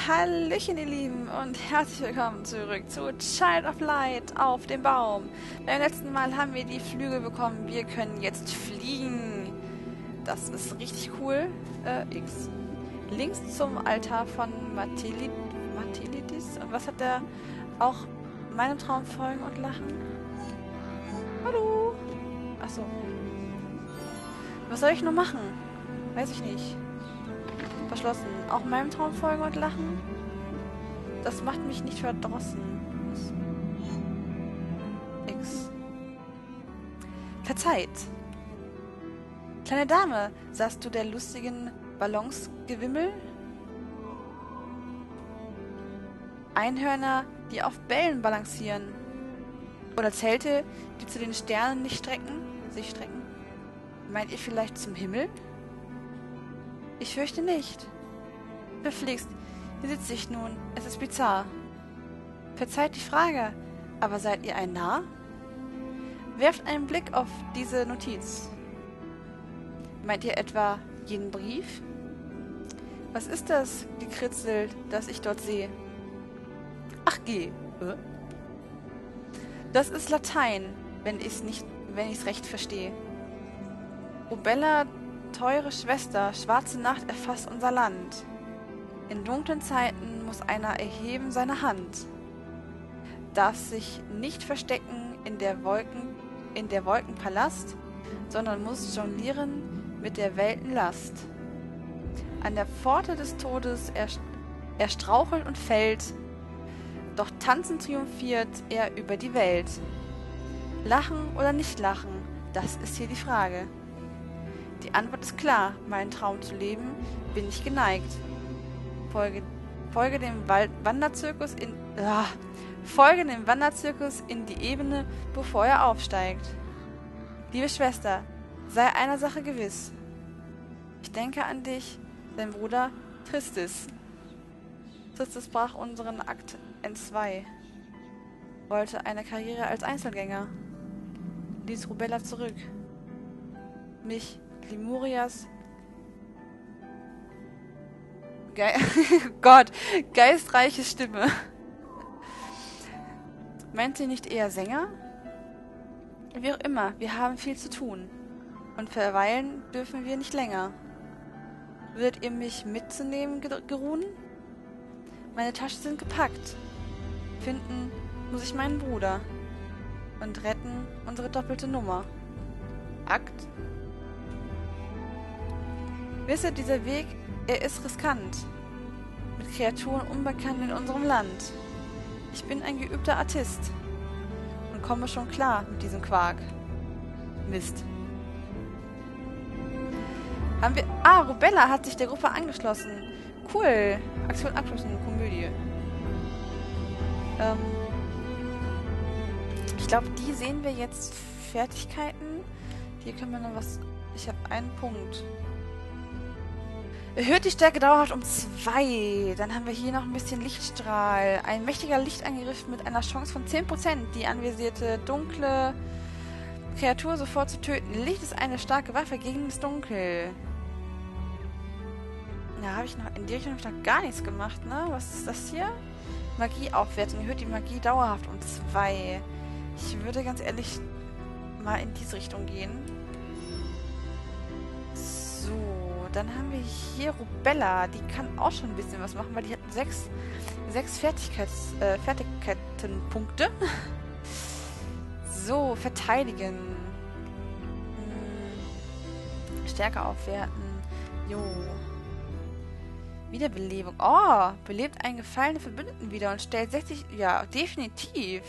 Hallöchen ihr Lieben und herzlich willkommen zurück zu Child of Light auf dem Baum. Beim letzten Mal haben wir die Flügel bekommen, wir können jetzt fliegen. Das ist richtig cool. X. Links zum Altar von Mathilidis. Und was hat der? Auch meinem Traum folgen und lachen? Hallo? Achso. Was soll ich nur machen? Weiß ich nicht. Verschlossen. Auch meinem Traum folgen und lachen? Das macht mich nicht verdrossen. X. Verzeiht. Kleine Dame, sahst du der lustigen Ballonsgewimmel? Einhörner, die auf Bällen balancieren. Oder Zelte, die zu den Sternen sich strecken? Meint ihr vielleicht zum Himmel? Ich fürchte nicht. Verflixt, hier sitze ich nun. Es ist bizarr. Verzeiht die Frage, aber seid ihr ein Narr? Werft einen Blick auf diese Notiz. Meint ihr etwa jeden Brief? Was ist das gekritzelt, das ich dort sehe? Ach geh. Das ist Latein, wenn ich's recht verstehe. Rubella, teure Schwester, schwarze Nacht erfasst unser Land. In dunklen Zeiten muss einer erheben seine Hand. Darf sich nicht verstecken in der Wolkenpalast, sondern muss jonglieren mit der Weltenlast. An der Pforte des Todes er strauchelt und fällt, doch tanzend triumphiert er über die Welt. Lachen oder nicht lachen, das ist hier die Frage. Die Antwort ist klar, meinen Traum zu leben, bin ich geneigt. Folge dem Wanderzirkus in die Ebene, bevor er aufsteigt. Liebe Schwester, sei einer Sache gewiss. Ich denke an dich, dein Bruder Tristis. Tristis brach unseren Akt N2. Wollte eine Karriere als Einzelgänger. Ließ Rubella zurück. Mich, Lemurias Gott, geistreiche Stimme. Meint sie nicht eher Sänger? Wie auch immer, wir haben viel zu tun. Und verweilen dürfen wir nicht länger. Würdet ihr mich mitzunehmen geruhen? Meine Taschen sind gepackt. Finden muss ich meinen Bruder. Und retten unsere doppelte Nummer. Akt. Wisse, dieser Weg, er ist riskant. Mit Kreaturen unbekannt in unserem Land. Ich bin ein geübter Artist. Und komme schon klar mit diesem Quark. Mist. Rubella hat sich der Gruppe angeschlossen. Cool. Aktion abgeschlossen. Komödie. Ich glaube, die sehen wir jetzt. Fertigkeiten. Hier können wir noch was... Ich habe einen Punkt. Erhöht die Stärke dauerhaft um 2. Dann haben wir hier noch ein bisschen Lichtstrahl. Ein mächtiger Lichtangriff mit einer Chance von 10%. Die anvisierte dunkle Kreatur sofort zu töten. Licht ist eine starke Waffe gegen das Dunkel. Na, habe ich noch in die Richtung noch gar nichts gemacht, ne? Was ist das hier? Magieaufwertung. Erhöht die Magie dauerhaft um 2. Ich würde ganz ehrlich mal in diese Richtung gehen. So. Dann haben wir hier Rubella. Die kann auch schon ein bisschen was machen, weil die hat 6 Fertigkeitenpunkte. So, verteidigen. Stärke aufwerten. Jo. Wiederbelebung. Oh, belebt einen gefallenen Verbündeten wieder und stellt 60... Ja, definitiv.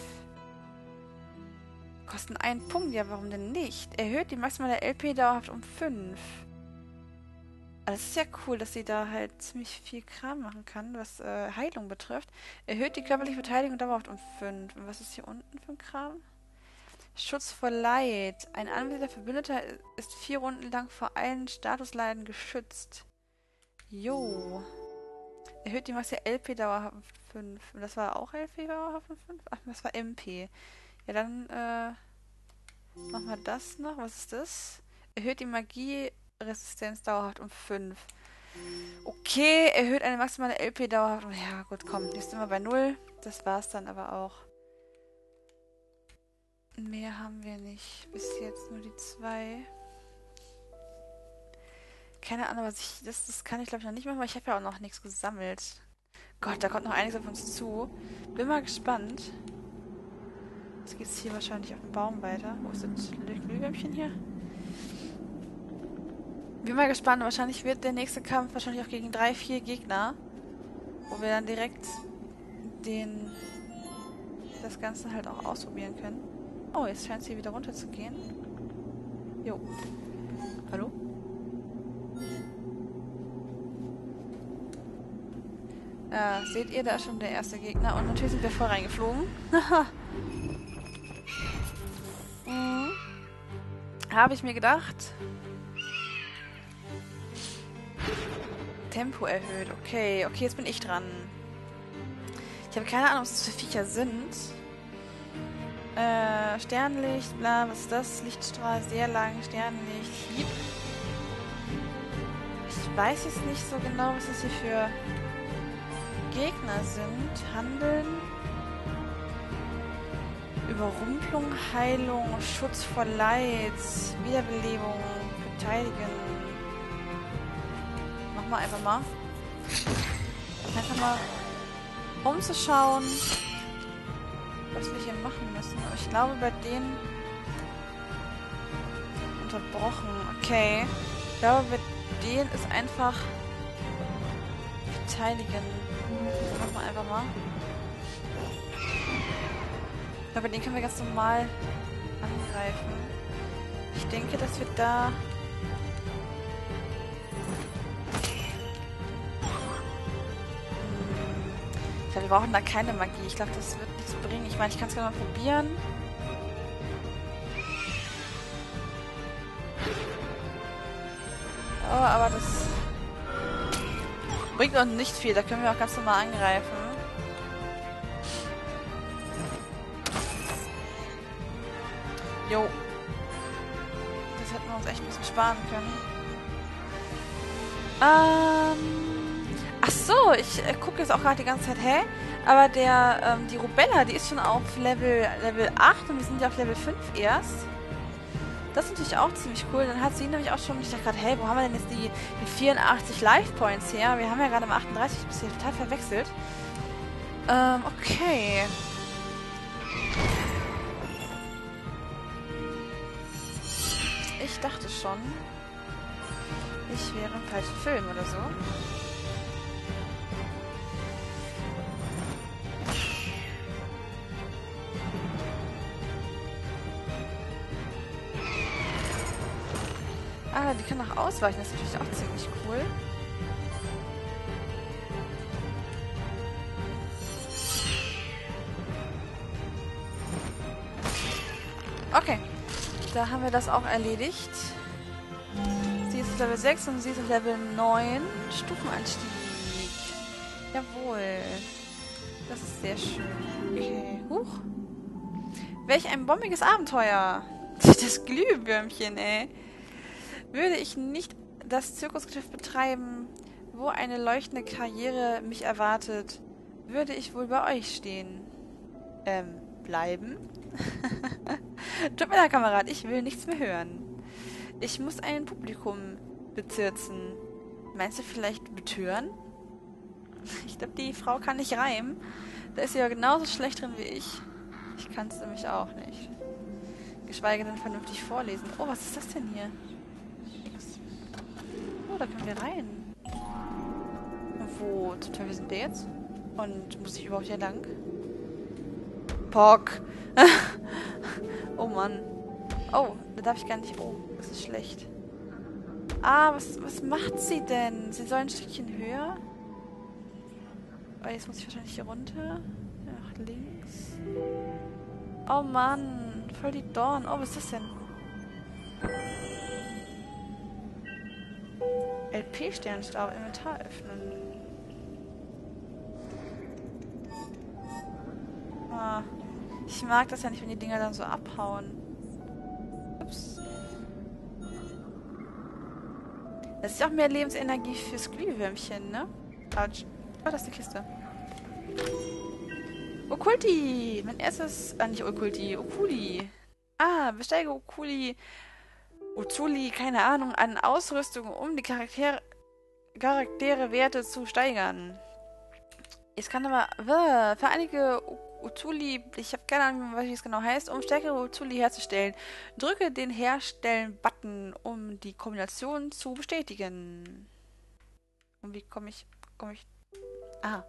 Kosten 1 Punkt. Ja, warum denn nicht? Erhöht die maximale LP dauerhaft um 5. Das ist ja cool, dass sie da halt ziemlich viel Kram machen kann, was Heilung betrifft. Erhöht die körperliche Verteidigung dauerhaft um 5. Und was ist hier unten für ein Kram? Schutz vor Leid. Ein anwesender Verbündeter ist 4 Runden lang vor allen Statusleiden geschützt. Jo. Erhöht die maximale LP dauerhaft um 5. Und das war auch LP dauerhaft um 5? Ach, das war MP. Ja, dann machen wir das noch. Was ist das? Erhöht die Magie... Resistenz dauerhaft um 5. Okay, erhöht eine maximale LP-Dauer. Ja, gut, komm. Jetzt sind wir bei 0. Das war's dann aber auch. Mehr haben wir nicht. Bis jetzt nur die 2. Keine Ahnung, was ich... Das kann ich, glaube ich, noch nicht machen, weil ich habe ja auch noch nichts gesammelt. Gott, da kommt noch einiges auf uns zu. Bin mal gespannt. Jetzt geht's hier wahrscheinlich auf dem Baum weiter. Wo ist das Glühwürmchen hier? Bin mal gespannt. Wahrscheinlich wird der nächste Kampf wahrscheinlich auch gegen 3, 4 Gegner. Wo wir dann direkt das Ganze halt auch ausprobieren können. Oh, jetzt scheint es hier wieder runter zu gehen. Jo. Hallo? Seht ihr, da ist schon der erste Gegner. Und natürlich sind wir voll reingeflogen. Haha. Habe ich mir gedacht. Tempo erhöht. Okay, okay, jetzt bin ich dran. Ich habe keine Ahnung, was das für Viecher sind. Sternlicht, bla, was ist das? Lichtstrahl, sehr lang, Sternlicht, Hieb. Ich weiß jetzt nicht so genau, was das hier für Gegner sind. Handeln. Überrumpelung, Heilung, Schutz vor Leid, Wiederbelebung, Verteidigen. Machen wir einfach mal. Einfach mal umzuschauen, was wir hier machen müssen. Aber ich glaube, bei denen unterbrochen. Okay. Ich glaube, bei denen ist einfach Verteidigen. Machen wir einfach mal. Ich glaube, den können wir ganz normal angreifen. Ich denke, dass wir da... Ich glaube, wir brauchen da keine Magie. Ich glaube, das wird nichts bringen. Ich meine, ich kann es gerne mal probieren. Oh, aber das bringt uns nicht viel. Da können wir auch ganz normal angreifen. Jo. Das hätten wir uns echt ein bisschen sparen können. Ach so, ich gucke jetzt auch gerade die ganze Zeit, hä? Aber die Rubella, die ist schon auf Level 8 und wir sind ja auf Level 5 erst. Das ist natürlich auch ziemlich cool. Dann hat sie nämlich auch schon, ich dachte gerade, hey, wo haben wir denn jetzt die 84 Life Points her? Wir haben ja gerade mal 38, ich bin hier total verwechselt. Okay. Ich dachte schon, ich wäre im falschen Film oder so. Ah, die kann auch ausweichen, das ist natürlich auch ziemlich cool. Okay, da haben wir das auch erledigt. Sie ist auf Level 6 und sie ist auf Level 9. Stufenanstieg. Jawohl. Das ist sehr schön. Okay. Huch. Welch ein bombiges Abenteuer. Das Glühwürmchen, ey. Würde ich nicht das Zirkusgeschäft betreiben, wo eine leuchtende Karriere mich erwartet, würde ich wohl bei euch stehen. Bleiben? Tut mir leid, Kamerad, ich will nichts mehr hören. Ich muss ein Publikum bezirzen. Meinst du vielleicht betören? Ich glaube, die Frau kann nicht reimen. Da ist sie ja genauso schlecht drin wie ich. Ich kann es nämlich auch nicht. Geschweige denn vernünftig vorlesen. Oh, was ist das denn hier? Oh, da können wir rein. Wo zum Teufel sind wir jetzt? Und muss ich überhaupt hier lang? Pock! Oh Mann. Oh, da darf ich gar nicht... Oh, das ist schlecht. Ah, was macht sie denn? Sie soll ein Stückchen höher? Oh, jetzt muss ich wahrscheinlich hier runter. Nach links. Oh Mann, voll die Dorn. Oh, was ist das denn? LP-Sternstaub, Inventar öffnen. Ah, ich mag das ja nicht, wenn die Dinger dann so abhauen. Ups. Das ist auch mehr Lebensenergie fürs Glühwürmchen, ne? Autsch. Oh, das ist die Kiste. Okkulti! Mein erstes... Ah, nicht Okkulti. Okuli. Ah, besteige Okuli... Uzuli, keine Ahnung, an Ausrüstung, um die Charaktere-Werte zu steigern. Jetzt kann aber... Für einige Uzuli... Ich habe keine Ahnung, wie es genau heißt. Um stärkere Uzuli herzustellen, drücke den Herstellen-Button, um die Kombination zu bestätigen. Und wie komme ich... Ah.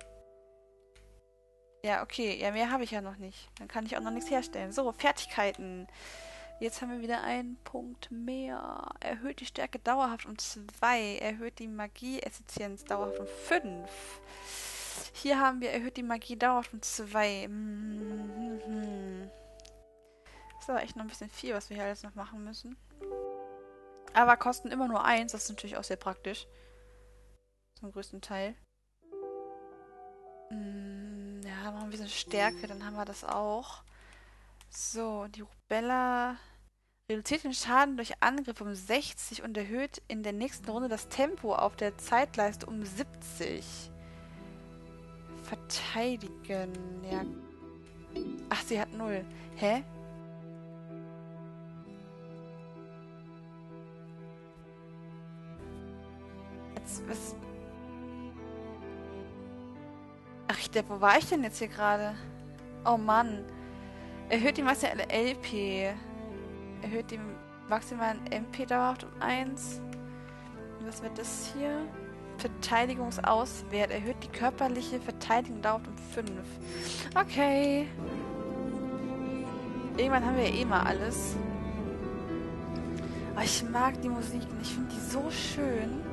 Ja, okay. Ja, mehr habe ich ja noch nicht. Dann kann ich auch noch nichts herstellen. So, Fertigkeiten. Jetzt haben wir wieder einen Punkt mehr. Erhöht die Stärke dauerhaft um 2. Erhöht die Magie-Effizienz dauerhaft um 5. Hier haben wir erhöht die Magie dauerhaft um 2. Das ist aber echt noch ein bisschen viel, was wir hier alles noch machen müssen. Aber kosten immer nur 1. Das ist natürlich auch sehr praktisch. Zum größten Teil. Ja, noch ein bisschen Stärke, dann haben wir das auch. So, die Rubella reduziert den Schaden durch Angriff um 60 und erhöht in der nächsten Runde das Tempo auf der Zeitleiste um 70. Verteidigen, ja. Ach, sie hat 0. Hä? Jetzt, was... Ach, wo war ich denn jetzt hier gerade? Oh Mann. Erhöht die maximale LP. Erhöht die maximalen MP dauerhaft um 1. Und was wird das hier? Verteidigungsauswert. Erhöht die körperliche Verteidigung dauerhaft um 5. Okay. Irgendwann haben wir ja eh mal alles. Aber ich mag die Musik und ich finde die so schön.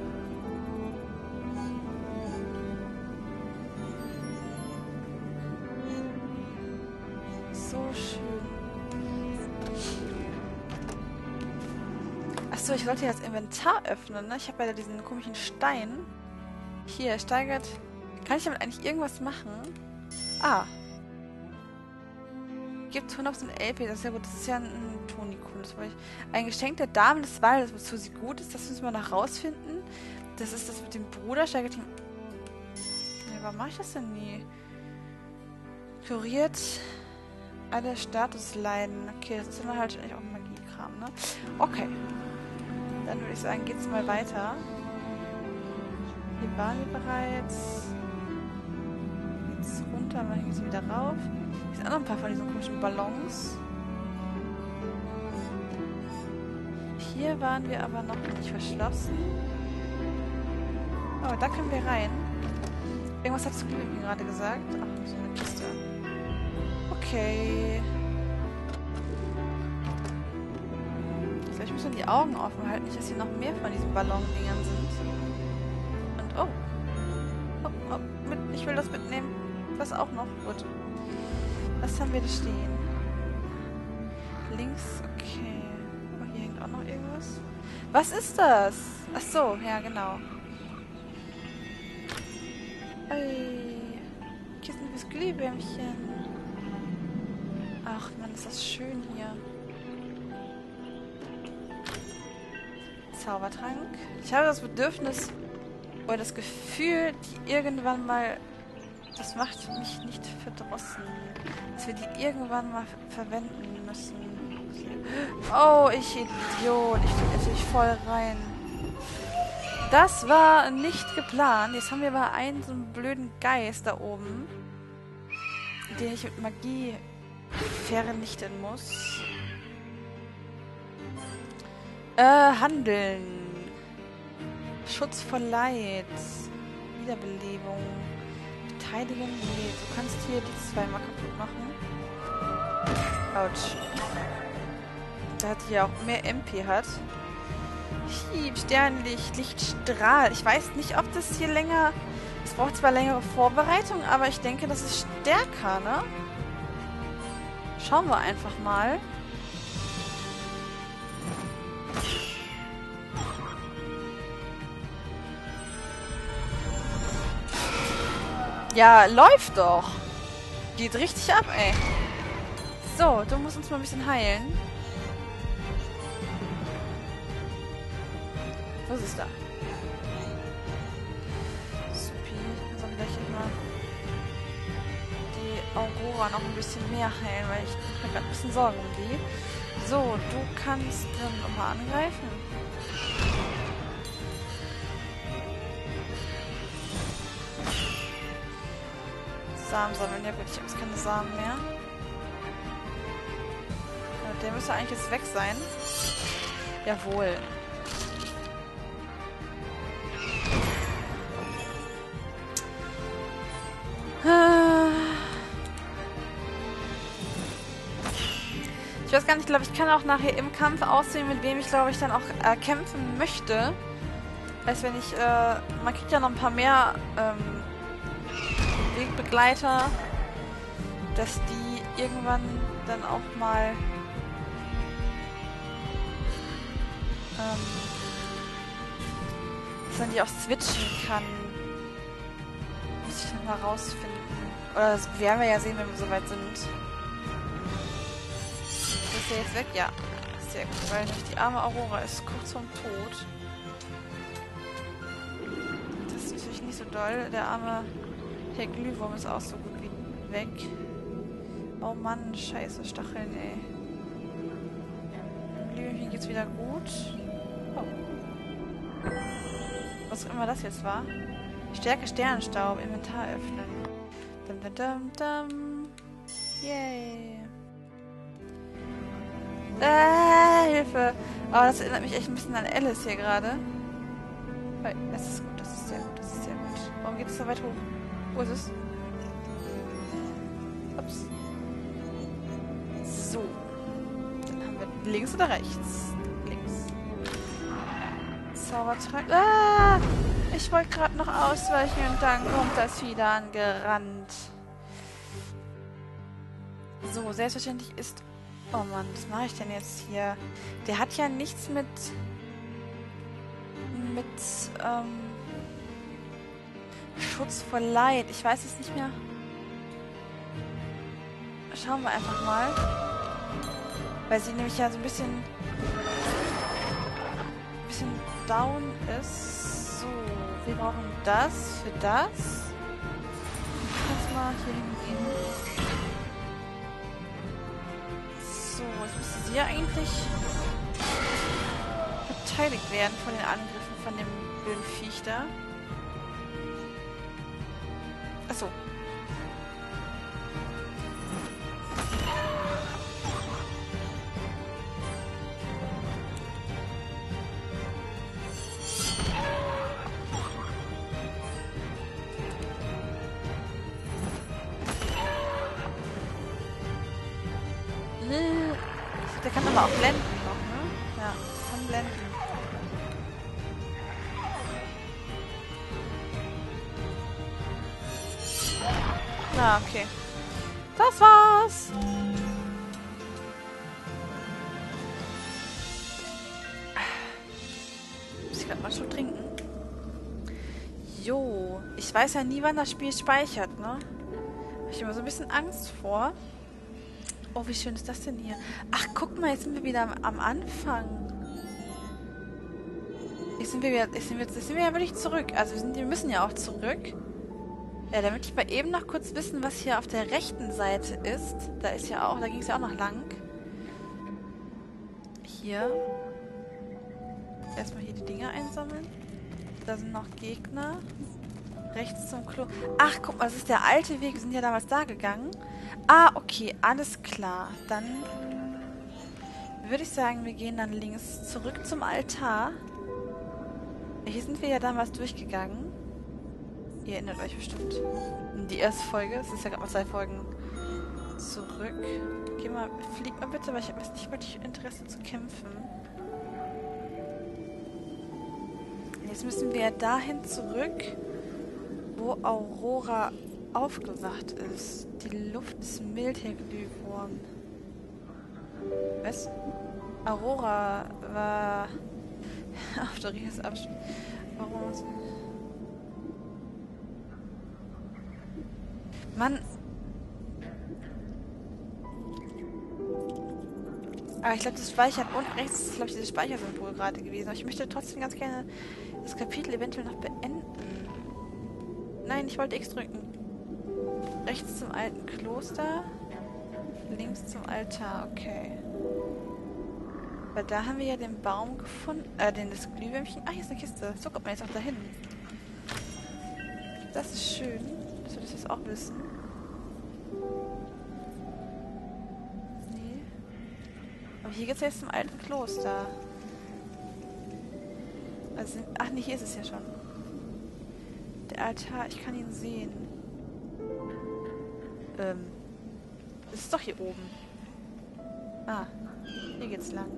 So schön. Achso, ich wollte ja das Inventar öffnen, ne? Ich habe ja diesen komischen Stein. Hier, steigert... Kann ich damit eigentlich irgendwas machen? Ah. Gibt 100% LP, das ist ja gut. Das ist ja ein Tonikum. Das wollte ich... Ein Geschenk der Dame des Waldes, wozu sie gut ist, das müssen wir noch rausfinden. Das ist das mit dem Bruder, steigert die... Ja, warum mache ich das denn nie? Kuriert... Alle Statusleiden. Okay, das ist dann halt eigentlich auch Magiekram, ne? Okay. Dann würde ich sagen, geht's mal weiter. Hier waren wir bereits. Jetzt runter, mal geht's wieder rauf. Hier sind auch noch ein paar von diesen komischen Ballons. Hier waren wir aber noch nicht verschlossen. Oh, da können wir rein. Irgendwas hat Glühwürmchen gerade gesagt. Ach, so eine Kiste. Okay. Vielleicht müssen wir die Augen offen halten, nicht, dass hier noch mehr von diesen Ballondingern sind. Und ich will das mitnehmen. Das auch noch. Gut. Was haben wir da stehen? Links, okay. Oh, hier hängt auch noch irgendwas. Was ist das? Ach so, ja, genau. Ey. Kissen fürs Glühwürmchen. Ach man, ist das schön hier. Zaubertrank. Ich habe das Bedürfnis oder das Gefühl, die irgendwann mal... Das macht mich nicht verdrossen. Dass wir die irgendwann mal verwenden müssen. Oh, ich Idiot. Ich fliege natürlich voll rein. Das war nicht geplant. Jetzt haben wir aber einen so einen blöden Geist da oben, den ich mit Magie vernichten muss. Handeln. Schutz vor Leid. Wiederbelebung. Beteiligen. Nee, du kannst hier die zweimal kaputt machen. Autsch. Da die ja auch mehr MP hat. Hieb, Sternlicht, Lichtstrahl. Ich weiß nicht, ob das hier länger... Es braucht zwar längere Vorbereitung, aber ich denke, das ist stärker, ne? Schauen wir einfach mal. Ja, läuft doch. Geht richtig ab, ey. So, du musst uns mal ein bisschen heilen. Wo ist es da? Supi. Dann soll gleich mal die Aurora noch ein bisschen mehr heilen, weil ich mache mir gerade ein bisschen Sorgen um die. So, du kannst dann nochmal angreifen. Samen sammeln. Ja gut, ich habe jetzt keine Samen mehr. Ja, der müsste eigentlich jetzt weg sein. Jawohl. Ich weiß gar nicht, ich glaube, ich kann auch nachher im Kampf auswählen, mit wem ich, glaube ich, dann auch kämpfen möchte. Heißt, wenn ich, man kriegt ja noch ein paar mehr Wegbegleiter, dass die irgendwann dann auch mal dass man die auch switchen kann. Muss ich nochmal rausfinden. Oder das werden wir ja sehen, wenn wir soweit sind. Ist der jetzt weg? Ja. Sehr gut, weil nämlich die arme Aurora ist kurz vorm Tod. Das ist natürlich nicht so doll. Der arme Herr Glühwurm ist auch so gut wie weg. Oh Mann, scheiße Stacheln, ey. Glühwürmchen geht's wieder gut. Oh. Was auch immer das jetzt war. Stärke Sternenstaub, Inventar öffnen. Dum dum dum dum. Yay. Hilfe! Oh, das erinnert mich echt ein bisschen an Alice hier gerade. Das ist gut, das ist sehr gut, das ist sehr gut. Warum geht es so weit hoch? Wo ist es? Ups. So. Dann haben wir links oder rechts? Links. Zaubertrank. Ah! Ich wollte gerade noch ausweichen und dann kommt das wieder angerannt. So, selbstverständlich ist... Oh Mann, was mache ich denn jetzt hier? Der hat ja nichts mit Schutz vor Leid. Ich weiß es nicht mehr. Schauen wir einfach mal. Weil sie nämlich ja so ein bisschen down ist. So, wir brauchen das für das. Kannst mal hier hingehen. So, jetzt müsste sie ja eigentlich verteidigt werden von den Angriffen von dem blöden Viech da. Achso. Der kann aber auch blenden noch, ne? Ja, kann blenden. Ah, okay. Das war's! Muss ich gerade mal schon trinken? Jo, ich weiß ja nie, wann das Spiel speichert, ne? Hab ich immer so ein bisschen Angst vor. Oh, wie schön ist das denn hier? Ach, guck mal, jetzt sind wir wieder am Anfang. Jetzt sind wir ja wirklich zurück. Also wir müssen ja auch zurück. Ja, damit ich mal eben noch kurz wissen, was hier auf der rechten Seite ist. Da ging es ja auch noch lang. Hier. Erstmal hier die Dinger einsammeln. Da sind noch Gegner. Rechts zum Klo. Ach, guck mal, das ist der alte Weg. Wir sind ja damals da gegangen. Ah, okay, alles klar. Dann würde ich sagen, wir gehen dann links zurück zum Altar. Hier sind wir ja damals durchgegangen. Ihr erinnert euch bestimmt. In die erste Folge. Es ist ja gerade mal 2 Folgen zurück. Flieg mal bitte, weil ich habe jetzt nicht wirklich Interesse zu kämpfen. Jetzt müssen wir ja dahin zurück, wo Aurora aufgewacht ist. Die Luft ist mild, Herr Glühwurm. Was? Aurora war auf der Riesabschnitt. Warum? Mann. Aber ich glaube, das Speichern unten rechts ist, glaube ich, dieses Speichersymbol gerade gewesen. Aber ich möchte trotzdem ganz gerne das Kapitel eventuell noch beenden. Nein, ich wollte X drücken. Rechts zum alten Kloster. Links zum Altar, okay. Weil da haben wir ja den Baum gefunden. Das Glühwürmchen. Ah, hier ist eine Kiste. So kommt man jetzt auch dahin. Das ist schön, dass wir das jetzt auch wissen. Nee. Aber hier geht es jetzt zum alten Kloster. Also, ach nee, hier ist es ja schon. Der Altar, ich kann ihn sehen. Es ist doch hier oben. Ah, hier geht's lang.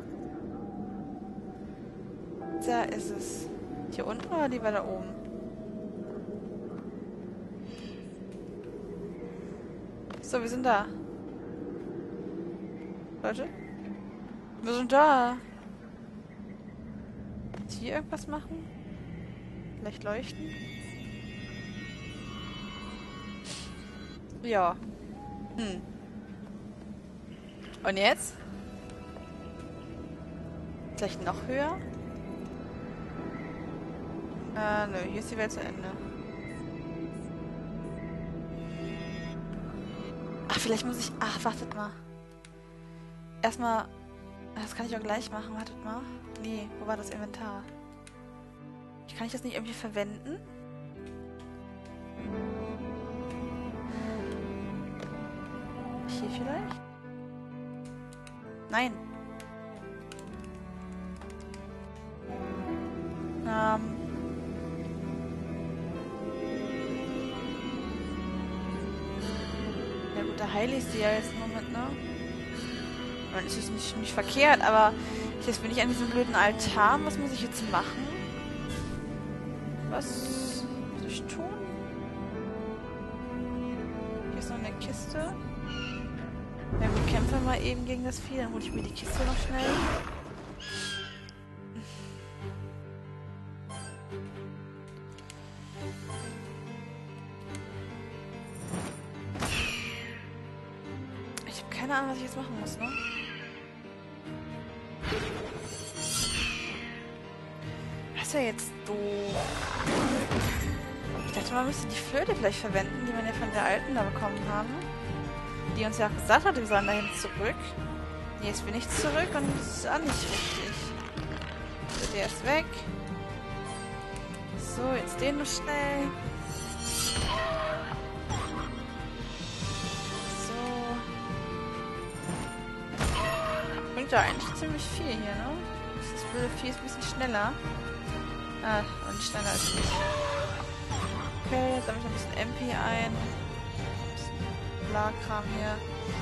Da ist es. Hier unten oder lieber da oben? So, wir sind da. Leute? Wir sind da. Jetzt hier irgendwas machen? Vielleicht leuchten? Ja. Und jetzt? Vielleicht noch höher? Nö, hier ist die Welt zu Ende. Ach, vielleicht muss ich... Ach, wartet mal. Erstmal... Das kann ich auch gleich machen, wartet mal. Nee, wo war das Inventar? Kann ich das nicht irgendwie verwenden? Hier vielleicht? Nein. Ja gut, da heile ich sie ja jetzt im Moment, ne? Und es ist nicht verkehrt, aber jetzt bin ich an diesem blöden Altar. Was muss ich jetzt machen? Was muss ich tun? Hier ist noch eine Kiste. Ja gut, kämpfen wir mal eben gegen das Vieh. Dann hole ich mir die Kiste noch schnell. Ich habe keine Ahnung, was ich jetzt machen muss, ne? Das ist ja jetzt doof. Ich dachte, man müsste die Flöte vielleicht verwenden, die wir ja von der alten da bekommen haben. Die uns ja auch gesagt hat, wir sollen dahin zurück. Nee, jetzt bin ich zurück und das ist auch nicht richtig. So, der ist weg. So, jetzt den noch schnell. So. Bringt ja eigentlich ziemlich viel hier, ne? Das blöde Vieh ist ein bisschen schneller. Ah, und schneller als ich. Okay, jetzt sammle ich ein bisschen MP ein. Kram hier.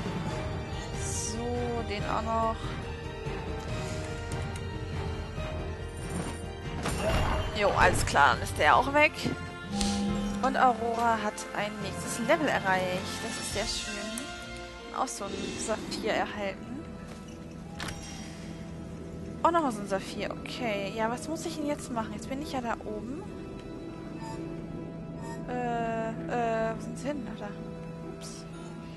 So, den auch noch. Jo, alles klar, dann ist der auch weg. Und Aurora hat ein nächstes Level erreicht. Das ist sehr schön. Auch so ein Saphir erhalten. Auch nochmal so ein Saphir. Okay, ja, was muss ich denn jetzt machen? Jetzt bin ich ja da oben. Wo sind sie hin? Da. Ups.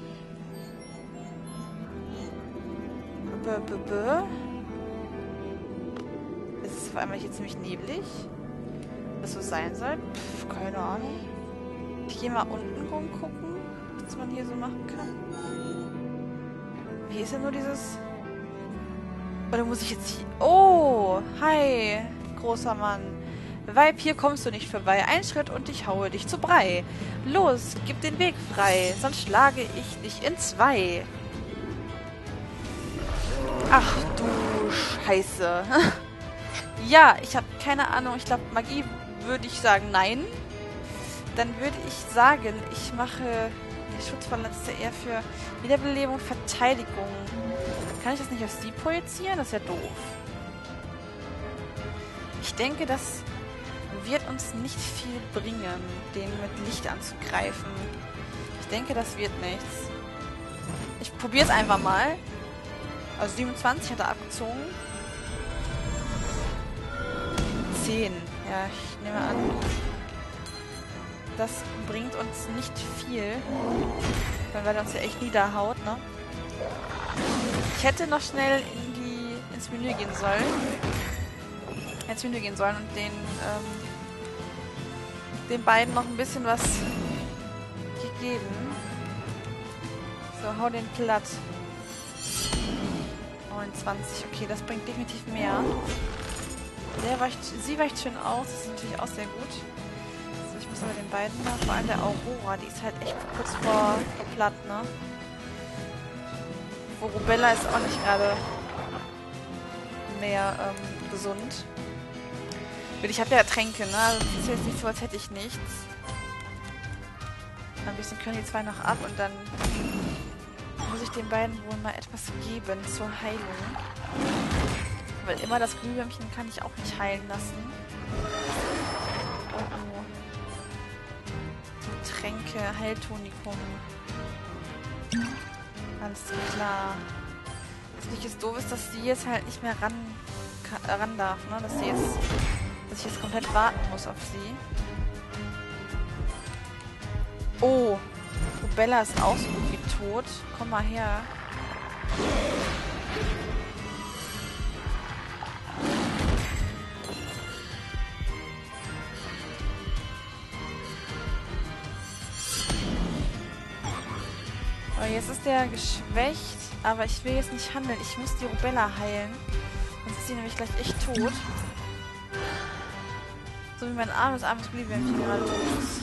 Es ist auf einmal hier ziemlich neblig. Was so sein soll? Pff, keine Ahnung. Ich gehe mal unten rumgucken, was man hier so machen kann. Wie ist denn nur dieses... Oder muss ich jetzt hier... Oh! Hi, großer Mann. Weib, hier kommst du nicht vorbei. Ein Schritt und ich haue dich zu Brei. Los, gib den Weg frei, sonst schlage ich dich in zwei. Ach du Scheiße. Ja, ich habe keine Ahnung. Ich glaube, Magie würde ich sagen nein. Dann würde ich sagen, ich mache... Der Schutzverletzte eher für Wiederbelebung, Verteidigung. Kann ich das nicht auf sie projizieren? Das ist ja doof. Ich denke, das wird uns nicht viel bringen, den mit Licht anzugreifen. Ich denke, das wird nichts. Ich probiere es einfach mal. Also 27 hat er abgezogen. 10. Ja, ich nehme an. Das bringt uns nicht viel. Weil er uns ja echt niederhaut, ne? Ich hätte noch schnell ins Menü gehen sollen. Und den beiden noch ein bisschen was gegeben. So, hau den platt. 29, okay, das bringt definitiv mehr. Sie weicht schön aus, das ist natürlich auch sehr gut. So, ich muss aber den beiden da, vor allem der Aurora, die ist halt echt kurz vor platt, ne? Wo Rubella ist auch nicht gerade mehr gesund. Ich habe ja Tränke, ne? Also das ist jetzt nicht so, als hätte ich nichts. Ein bisschen können die zwei noch ab und dann muss ich den beiden wohl mal etwas geben zur Heilung. Weil immer das Glühwürmchen kann ich auch nicht heilen lassen. Oh. So Tränke, Heiltonikum. Alles klar. Was nicht doof ist, dass sie jetzt halt nicht mehr ran darf, ne? Dass ich jetzt komplett warten muss auf sie. Oh. Rubella ist auch so gut wie tot. Komm mal her. Oh, jetzt ist der geschwächt, aber ich will jetzt nicht handeln. Ich muss die Rubella heilen. Sonst ist sie nämlich gleich echt tot. So wie mein armes Glühwürmchen gerade tot ist.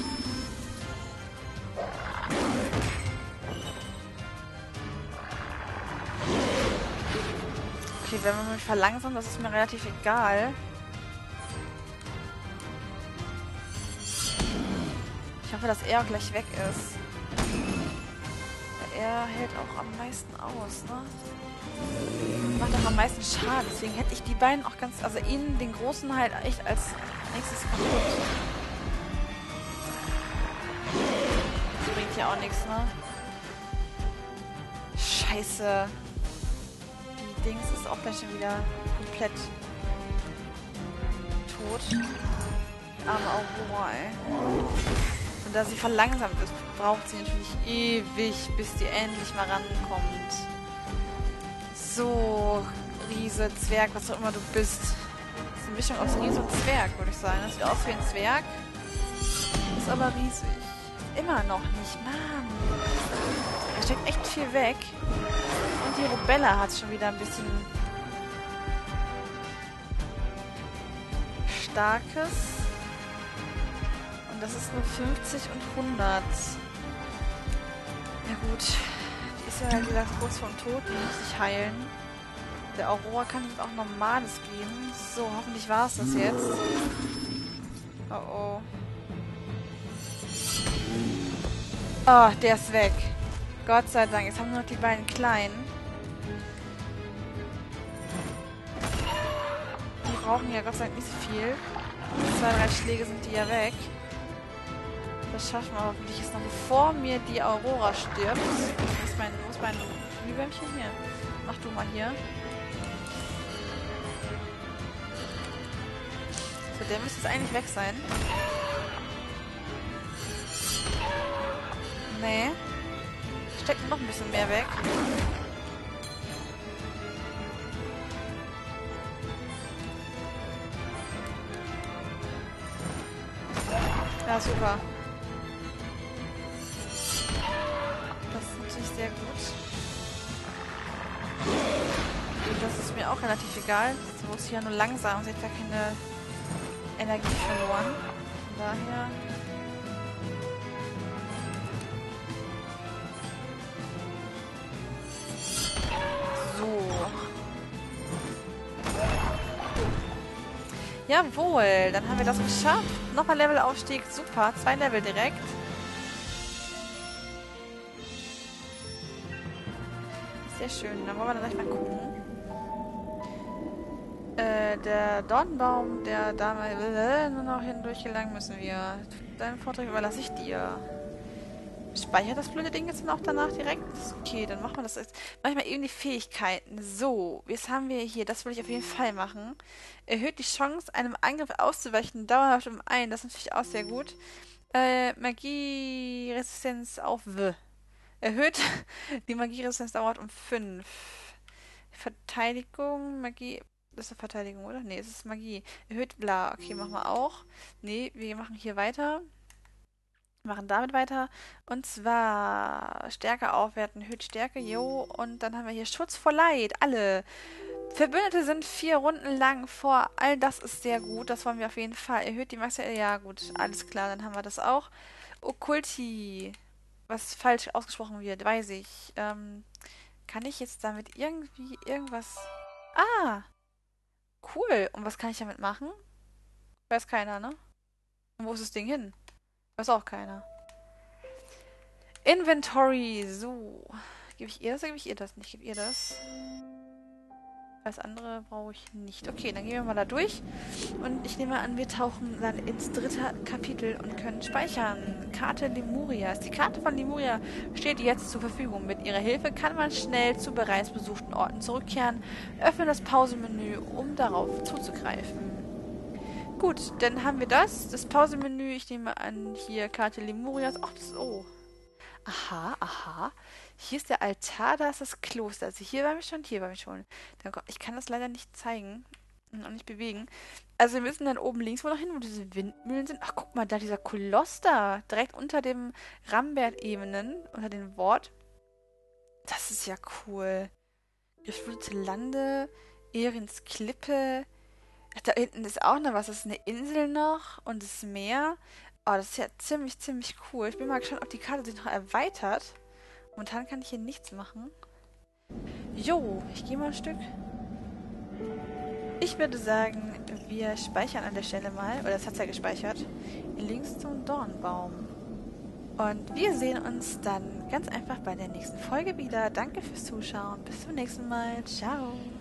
Okay, wenn man mich verlangsamt, das ist mir relativ egal. Ich hoffe, dass er auch gleich weg ist. Weil er hält auch am meisten aus, ne? Macht auch am meisten Schaden. Deswegen hätte ich die beiden auch ganz... Also ihn, den Großen, halt echt als nächstes kaputt. Das bringt ja auch nichts, ne? Scheiße. Die Dings ist auch gleich schon wieder komplett tot. Arme Aurora, ey. Und da sie verlangsamt ist, braucht sie natürlich ewig, bis die endlich mal rankommt. So, Riese, Zwerg, was auch immer du bist. Das ist eine Mischung aus Riese und Zwerg, würde ich sagen. Das sieht aus wie ein Zwerg. Ist aber riesig. Immer noch nicht, Mann. Da steckt echt viel weg. Und die Rubella hat schon wieder ein bisschen Starkes. Und das ist nur 50 und 100. Ja gut. Die ist ja, wie gesagt, kurz vorm Tod. Die muss sich heilen. Der Aurora kann ihm auch Normales geben. So, hoffentlich war es das jetzt. Oh oh. Oh, der ist weg. Gott sei Dank. Jetzt haben wir noch die beiden Kleinen. Die brauchen ja Gott sei Dank nicht so viel. 2, 3 Schläge sind die ja weg. Das schaffen wir hoffentlich jetzt noch, bevor mir die Aurora stirbt. Wo ist mein Glühwürmchen hier? Mach du mal hier. So, der müsste jetzt eigentlich weg sein. Nee. Steckt noch ein bisschen mehr weg. Ja, super. Das ist natürlich sehr gut. Und das ist mir auch relativ egal. Sie muss hier nur langsam. Sie hat ja keine Energie verloren. Von daher... Jawohl, dann haben wir das geschafft. Nochmal Levelaufstieg, super. 2 Level direkt. Sehr schön, dann wollen wir dann gleich mal gucken. Der Dornbaum, der da mal nur noch hindurch gelangen müssen wir. Deinen Vortrag überlasse ich dir. Speichert das blöde Ding jetzt noch danach direkt? Okay, dann machen wir das jetzt. Manchmal eben die Fähigkeiten. So, jetzt haben wir hier, das will ich auf jeden Fall machen. Erhöht die Chance, einem Angriff auszuweichen, dauerhaft um 1. Das ist natürlich auch sehr gut. Magieresistenz auf W. Erhöht die Magieresistenz dauert um 5. Verteidigung, Magie. Das ist eine Verteidigung, oder? Nee, es ist Magie. Erhöht bla. Okay, machen wir auch. Nee, wir machen hier weiter. Machen damit weiter. Und zwar Stärke aufwerten, erhöht Stärke, jo. Und dann haben wir hier Schutz vor Leid. Alle. Verbündete sind 4 Runden lang vor. All das ist sehr gut. Das wollen wir auf jeden Fall. Erhöht die Max. Ja, gut. Alles klar, dann haben wir das auch. Okkulti. Was falsch ausgesprochen wird, weiß ich. Kann ich jetzt damit irgendwie irgendwas... Ah, cool. Und was kann ich damit machen? Weiß keiner, ne? Und wo ist das Ding hin? Weiß auch keiner. Inventory. So. Gebe ich ihr das oder gebe ich ihr das nicht? Gebe ihr das? Alles andere brauche ich nicht. Okay, dann gehen wir mal da durch. Und ich nehme an, wir tauchen dann ins 3. Kapitel und können speichern. Karte Lemurias. Die Karte von Lemuria steht jetzt zur Verfügung. Mit ihrer Hilfe kann man schnell zu bereits besuchten Orten zurückkehren. Öffne das Pausemenü, um darauf zuzugreifen. Gut, dann haben wir das. Das Pausemenü. Ich nehme an, hier Karte Lemurias. Ach, das ist... Oh. Aha, aha. Hier ist der Altar, da ist das Kloster. Also hier war ich schon, hier war ich schon. Ich kann das leider nicht zeigen und auch nicht bewegen. Also wir müssen dann oben links wohl noch hin, wo diese Windmühlen sind. Ach, guck mal, da dieser Koloss da. Direkt unter dem Rambert-Ebenen, unter dem Wort. Das ist ja cool. Geflutete Lande, Erins Klippe. Ach, da hinten ist auch noch was. Das ist eine Insel noch und das Meer. Oh, das ist ja ziemlich, ziemlich cool. Ich bin mal gespannt, ob die Karte sich noch erweitert. Momentan kann ich hier nichts machen. Jo, ich gehe mal ein Stück. Ich würde sagen, wir speichern an der Stelle mal, oder das hat es ja gespeichert, links zum Dornbaum. Und wir sehen uns dann ganz einfach bei der nächsten Folge wieder. Danke fürs Zuschauen. Bis zum nächsten Mal. Ciao.